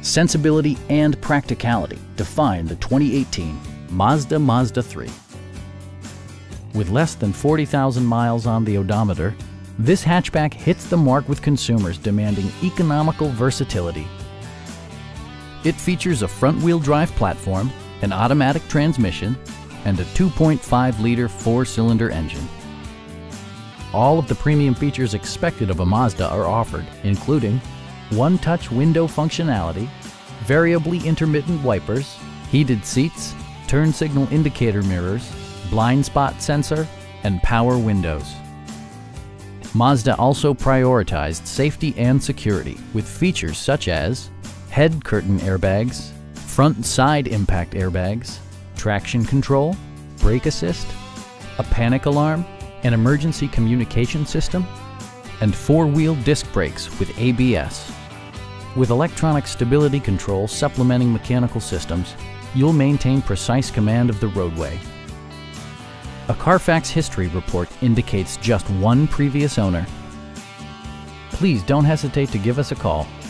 Sensibility and practicality define the 2018 Mazda Mazda3. With less than 40,000 miles on the odometer, this hatchback hits the mark with consumers demanding economical versatility. It features a front-wheel drive platform, an automatic transmission, and a 2.5-liter four-cylinder engine. All of the premium features expected of a Mazda are offered, including one-touch window functionality, variably intermittent wipers, heated seats, turn signal indicator mirrors, blind spot sensor, and power windows. Mazda also prioritized safety and security with features such as head curtain airbags, front and side impact airbags, traction control, brake assist, a panic alarm, an emergency communication system, and four-wheel disc brakes with ABS. With electronic stability control supplementing mechanical systems, you'll maintain precise command of the roadway. A Carfax history report indicates just one previous owner. Please don't hesitate to give us a call.